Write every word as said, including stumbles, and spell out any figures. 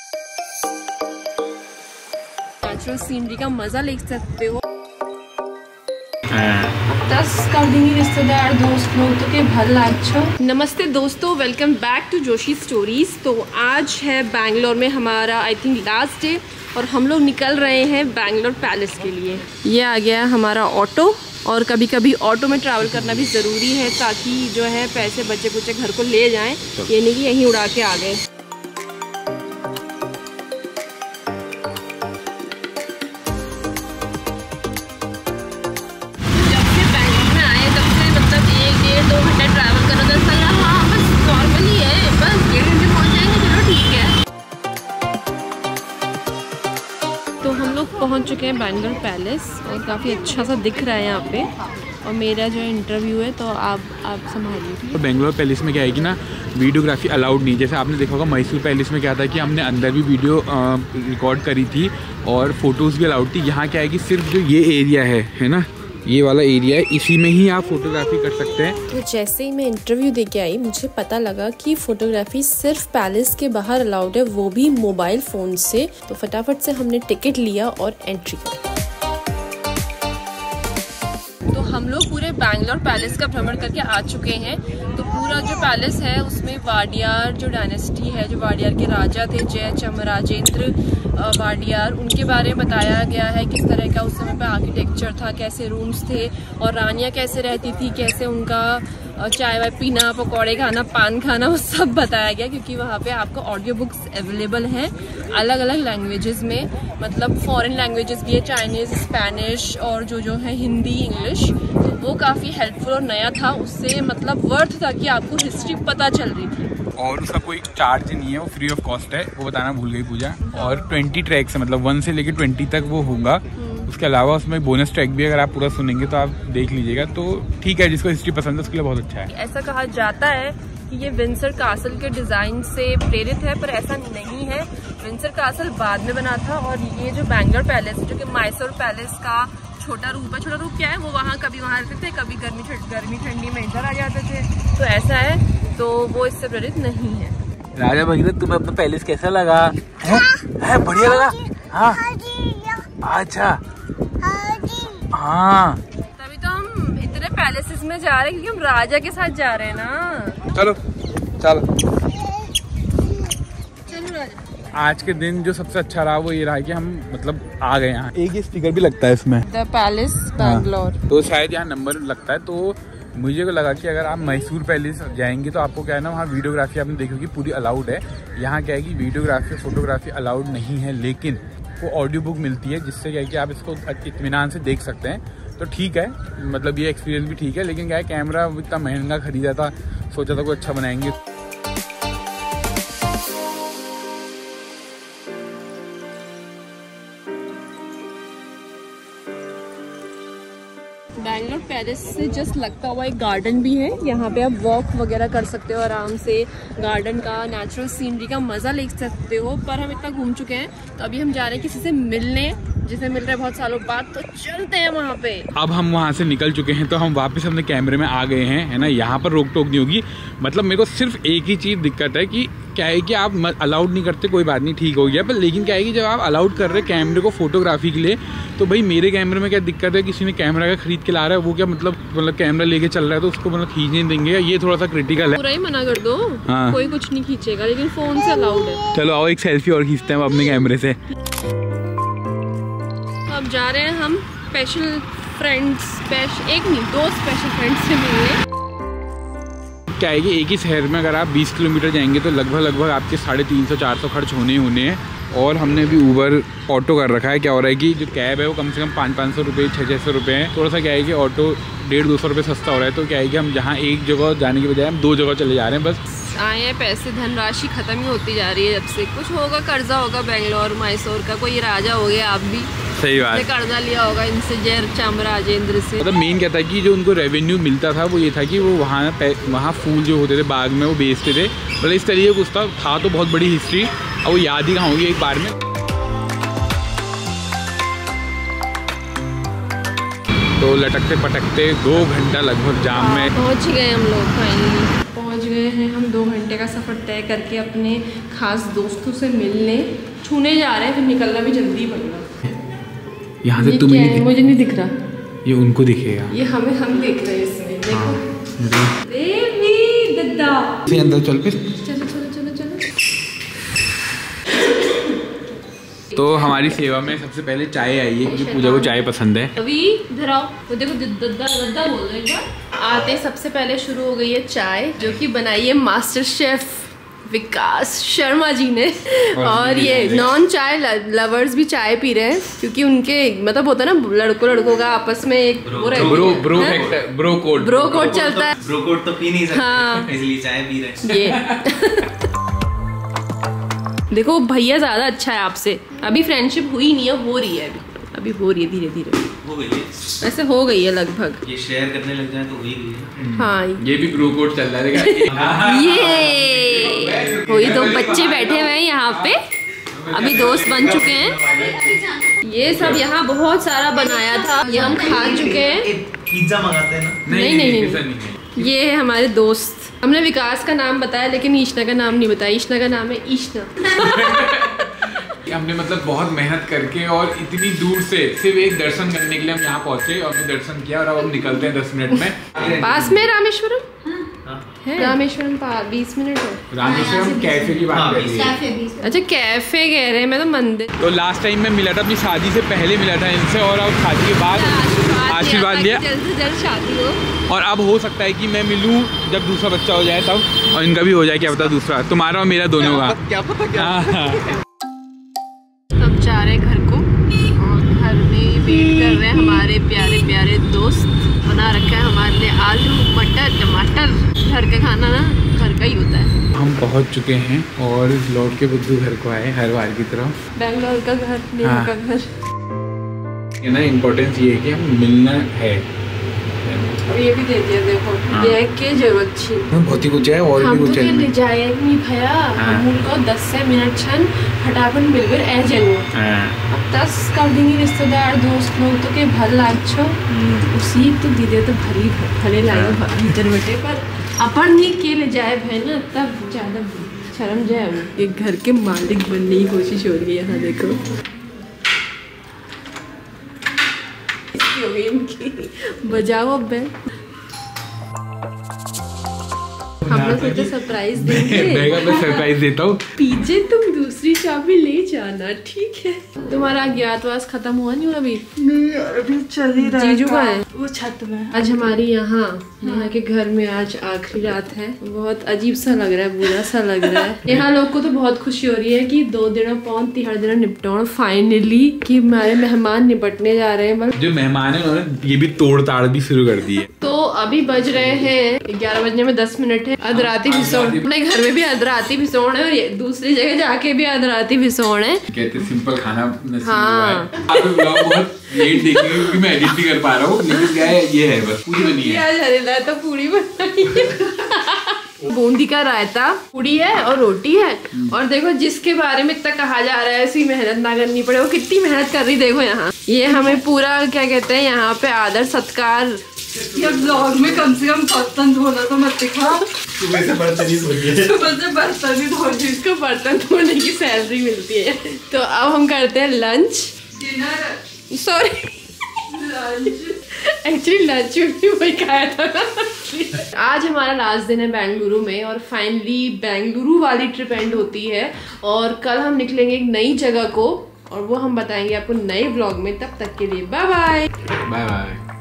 Natural scenery का मजा ले सकते हो। दस कर देंगे रिश्तेदार दोस्त लोग तो के भल अच्छा। नमस्ते दोस्तों, welcome back to Joshi stories. तो आज है बैंगलोर में हमारा आई थिंक लास्ट डे और हम लोग निकल रहे हैं बैंगलोर पैलेस के लिए। ये आ गया हमारा ऑटो और कभी कभी ऑटो में ट्रैवल करना भी ज़रूरी है ताकि जो है पैसे बच्चे कुचे घर को ले जाएं, ये नहीं कि यहीं उड़ा के आ गए। दो घंटे ट्रैवल करो तो चल रहा, हाँ बस नॉर्मली है, बस डेढ़ घंटे पहुँच जाएंगे, चलो ठीक है। तो हम लोग पहुँच चुके हैं बैंगलोर पैलेस और काफ़ी अच्छा सा दिख रहा है यहाँ पे। और मेरा जो इंटरव्यू है तो आप आप संभालिए। तो बैंगलोर पैलेस में क्या है कि ना वीडियोग्राफी अलाउड नहीं। जैसे आपने देखा होगा मैसूर पैलेस में क्या था कि हमने अंदर भी वीडियो रिकॉर्ड करी थी और फोटोज़ भी अलाउड थी। यहाँ क्या है कि सिर्फ जो ये एरिया है है ना, ये वाला एरिया है, इसी में ही आप फोटोग्राफी कर सकते हैं। तो जैसे ही मैं इंटरव्यू दे के आई मुझे पता लगा कि फोटोग्राफी सिर्फ पैलेस के बाहर अलाउड है, वो भी मोबाइल फ़ोन से। तो फटाफट से हमने टिकट लिया और एंट्री करी। तो हम लोग पूरे बैंगलोर पैलेस का भ्रमण करके आ चुके हैं। तो पूरा जो पैलेस है उसमें वाडियार जो डायनेस्टी है, जो वाडियार के राजा थे जय चामराजेंद्र वाडियार, उनके बारे में बताया गया है। किस तरह का उस समय पे आर्किटेक्चर था, कैसे रूम्स थे और रानियां कैसे रहती थी, कैसे उनका चाय वाय पीना, पकौड़े खाना, पान खाना, वो सब बताया गया। क्योंकि वहाँ पे आपको ऑडियो बुक्स अवेलेबल हैं अलग अलग लैंग्वेजेस में, मतलब फॉरेन लैंग्वेजेस भी है, चाइनीज़, स्पेनिश और जो जो है हिंदी, इंग्लिश। तो वो काफ़ी हेल्पफुल और नया था, उससे मतलब वर्थ था कि आपको हिस्ट्री पता चल रही थी। और उसका कोई चार्ज नहीं है, वो फ्री ऑफ कॉस्ट है, वो बताना भूल गई पूजा। और ट्वेंटी ट्रैक्स है, मतलब वन से लेकर ट्वेंटी तक वो होगा। उसके अलावा उसमें बोनस ट्रैक भी, अगर आप पूरा सुनेंगे तो आप देख लीजिएगा। तो ठीक है, जिसको हिस्ट्री पसंद है उसके लिए बहुत अच्छा है। ऐसा कहा जाता है कि ये विंसर कासल के डिजाइन से प्रेरित है, पर ऐसा नहीं है। विंसर कासल बाद में बना था और ये जो बैंगलोर पैलेस जो कि मैसूर पैलेस का छोटा रूप है। छोटा रूप क्या है, वो वहाँ कभी वहाँ रहते थे, कभी गर्मी गर्मी ठंडी में इधर आ जाते थे। तो ऐसा है, तो वो इससे प्रेरित नहीं है। राजा भगीरथ, तुम्हें अपना पैलेस कैसा लगा? है? है बढ़िया लगा? हाँ अच्छा हाँ, तभी तो हम इतने पैलेसेस में जा रहे हैं क्योंकि हम राजा के साथ जा रहे हैं ना। चलो चलो चलो राजा। आज के दिन जो सबसे अच्छा रहा वो ये रहा कि हम मतलब आ गए यहाँ। एक ये स्टिकर भी लगता है इसमें, द पैलेस बैंगलोर। हाँ, तो शायद यहाँ नंबर लगता है। तो मुझे को लगा कि अगर आप मैसूर पैलेस जाएंगे तो आपको क्या है ना, वहाँ वीडियोग्राफी आपने देखी होगी पूरी अलाउड है। यहाँ क्या है कि वीडियोग्राफी फोटोग्राफी अलाउड नहीं है, लेकिन वो ऑडियो बुक मिलती है जिससे क्या है कि आप इसको इत्मीनान से देख सकते हैं। तो ठीक है, मतलब ये एक्सपीरियंस भी ठीक है। लेकिन क्या है, कैमरा इतना महंगा खरीदा था, सोचा था कोई अच्छा बनाएंगे। बैंगलोर पैलेस से जस्ट लगता हुआ एक गार्डन भी है, यहाँ पे आप वॉक वगैरह कर सकते हो आराम से, गार्डन का नेचुरल सीनरी का मजा ले सकते हो। पर हम इतना घूम चुके हैं तो अभी हम जा रहे हैं किसी से मिलने, जिसे मिल रहे हैं बहुत सालों बाद। तो चलते हैं वहाँ पे। अब हम वहाँ से निकल चुके हैं तो हम वापस अपने कैमरे में आ गए हैं, है ना। यहाँ पर रोक टोक नहीं होगी। मतलब मेरे को सिर्फ एक ही चीज़ दिक्कत है कि क्या है कि आप अलाउड नहीं करते, कोई बात नहीं, ठीक हो गया। पर लेकिन क्या है कि जब आप अलाउड कर रहे हैं कैमरे को फोटोग्राफी के लिए, तो भाई मेरे कैमरे में क्या दिक्कत है, किसी ने कैमरा का खरीद के ला रहा है, वो क्या मतलब मतलब कैमरा लेके चल रहा है तो उसको मतलब खींच नहीं देंगे, ये थोड़ा सा क्रिटिकल है। पूरा ही मना कर दो, हाँ। कोई कुछ नहीं खींचेगा, लेकिन फोन से अलाउड है। चलो आओ एक सेल्फी और खींचते हैं अपने कैमरे से। अब जा रहे हैं हम स्पेशल फ्रेंड्स, स्पेशल एक नहीं दो स्पेशल फ्रेंड्स से मिलने। क्या है कि एक ही शहर में अगर आप बीस किलोमीटर जाएंगे तो लगभग लगभग आपके साढ़े तीन सौ चार सौ खर्च होने ही होने हैं। और हमने भी ऊबर ऑटो कर रखा है। क्या हो रहा है कि जो कैब है वो कम से कम पाँच पाँच सौ रुपये छः छः सौ रुपये है। थोड़ा सा क्या है कि ऑटो डेढ़ दो सौ रुपये सस्ता हो रहा है। तो क्या है कि हम जहाँ एक जगह जाने की बजाय हम दो जगह चले जा रहे हैं। बस आए हैं, पैसे धनराशि खत्म ही होती जा रही है जब से। कुछ होगा, कर्जा होगा बेंगलोर मैसूर का, कोई राजा हो गया आप भी। सही बात, कर्जा लिया होगा इनसे, जय चामराजेंद्र से। मतलब मेन क्या था कि जो उनको रेवेन्यू मिलता था वो ये था कि वो वहाँ वहाँ फूल जो होते थे बाग में वो बेचते थे। मतलब इस तरीके कुछ था, था तो बहुत बड़ी हिस्ट्री, और वो याद ही कहाँ होगी एक बार में। तो लटकते पटकते दो घंटा लगभग जाम में पहुँच गए हम लोग, फाइनली पहुंच गए हैं हम दो घंटे का सफ़र तय करके अपने खास दोस्तों से मिलने। छूने जा रहे हैं, फिर निकलना भी जल्दी पड़ रहा। यहाँ से तुम्हें नहीं, मुझे नहीं दिख रहा, ये उनको दिखेगा। ये हमें हम देख रहे हैं इसमें। देखो हाँ, बेबी दद्दा अंदर चल पे। चलो चलो चलो चलो। तो हमारी सेवा में सबसे पहले चाय आई है क्योंकि पूजा को चाय पसंद है। अभी इधर आओ, वो देखो दद्दा दद्दा बोल रहे हैं। आते सबसे पहले शुरू हो गई है चाय, जो कि बनाई है मास्टर शेफ विकास शर्मा जी ने। और ये नॉन चाय लवर्स भी चाय पी रहे हैं क्योंकि उनके मतलब होता है ना लड़कों लड़कों का आपस में एक bro bro bro bro code bro code चलता है। ब्रो कोड तो पी नहीं सकते, हाँ, इसलिए चाय पी रहे हैं। ये देखो भैया ज्यादा अच्छा है आपसे। अभी फ्रेंडशिप हुई नहीं है, हो रही है अभी अभी हो रही है धीरे धीरे। हो गई है, ऐसे हो गई है लगभग। ये शेयर करने लग जाए तो हो ही गई है। हाँ, ये भी ब्रो कोड चल रहा है। ये वही दो बच्चे बैठे हुए हैं यहाँ पे, अभी दोस्त बन चुके हैं। ये सब यहाँ बहुत सारा बनाया था, ये हम खा चुके हैं। पिज्जा मंगाते हैं ना? नहीं नहीं नहीं, ये है हमारे दोस्त। हमने विकास का नाम बताया लेकिन ईशना का नाम नहीं बताया। ईशना का नाम है ईशना। हमने मतलब बहुत मेहनत करके और इतनी दूर से सिर्फ एक दर्शन करने के लिए हम यहाँ पहुँचे और हमने दर्शन किया और अब हम निकलते हैं दस मिनट में। पास में रामेश्वरम है, रामेश्वरम पास बीस मिनट है। रामेश्वरम कैफे की बात कर रही है। अच्छा कैफे कह रहे हैं, मैं तो मंदिर। तो लास्ट टाइम मैं मिला था अपनी शादी से पहले मिला था इनसे और अब शादी के बाद आशीर्वाद लिया। जल्द से जल्द शादी हो और अब हो सकता है कि मैं मिलूं जब दूसरा बच्चा हो जाए तब, और इनका भी हो जाए, क्या पता दूसरा, तुम्हारा और मेरा दोनों का क्या पता क्या। हम जा रहे हैं घर को और घर में वेट कर रहे हैं हमारे प्यारे प्यारे दोस्त। बना रखा है हमारे लिए आलू मटर टमाटर। घर का खाना ना घर का ही होता है। हम पहुंच चुके हैं और लौट के बुद्धू घर को आए हर बार की तरह। बेंगलोर का घर, नेहा हाँ। का घर। ये ना इम्पोर्टेंस ये है कि हम मिलना है। और ये भी दे दिया देखो, हाँ। ये के जरूरत थी। बहुत ही कुछ है और हम भी तो कुछ के ले है। जाए नहीं भैया। हाँ। हम उनको दस से मिनट छन फटाफट मिलकर ए जाओ। हाँ। अब दस कर देंगे रिश्तेदार दोस्त लोग तो के भर लाग छो। उसी तो दीदी तो भरी भरे लागे भीतर बैठे, पर अपन नहीं के ले जाए भाई ना तब ज्यादा शर्म जाए। वो एक घर के मालिक बनने की कोशिश हो रही है। यहाँ देखो इसकी हो गई इनकी। बजाओ अब बेल। हम लोग सोचे सरप्राइज देंगे। मैं सरप्राइज देता हूँ। पीछे तुम दूसरी चाबी ले जाना, ठीक है? तुम्हारा अज्ञातवास खत्म हुआ नहीं अभी? नहीं यार, अभी चल ही रहा है। जीजू का है वो छत में। आज हमारी यहाँ यहाँ के घर में आज आखिरी रात है। बहुत अजीब सा लग रहा है, बुरा सा लग रहा है। यहाँ लोग को तो बहुत खुशी हो रही है कि दो दिनों पौन तिहाड़ दिनों निपटान फाइनली, कि हमारे मेहमान निपटने जा रहे हैं। जो मेहमान है उन्होंने ये भी तोड़ ताड़ भी शुरू कर दी है। तो अभी बज रहे हैं ग्यारह बजने में दस मिनट है। अधराती भिसोण, अपने घर में भी अधराती भिसोण है और दूसरी जगह जाके भी अधराती भिसोण है। कहते सिंपल खाना नसीब हाँ। हुआ है। आप लोग ब्लॉग बहुत लेट देखेंगे क्योंकि मैं एडिट भी कर पा रहा हूँ, लेकिन क्या है ये है बस पूरी बनी है। क्या झरेला तो पूरी बनाई है। बूंदी का रायता, पूरी है और रोटी है। और देखो जिसके बारे में इतना कहा जा रहा है ऐसी मेहनत ना करनी पड़े, वो कितनी मेहनत कर रही देखो। यहाँ ये हमें पूरा क्या कहते हैं यहाँ पे आदर सत्कार। ये ब्लॉग में कम से कम बर्तन धोना तो मत दिखा। सुबह से बर्तन ही धो लिए। सुबह से बर्तन ही धो लिए। इसको बर्तन धोने की सैलरी मिलती है। तो अब हम करते हैं lunch dinner sorry lunch actually lunch में भी वही खाया था ना। आज हमारा लास्ट दिन है बेंगलुरु में और फाइनली बेंगलुरु वाली ट्रिप एंड होती है। और कल हम निकलेंगे एक नई जगह को और वो हम बताएंगे आपको नए व्लॉग में। तब तक के लिए बाय बाय बाय बाय।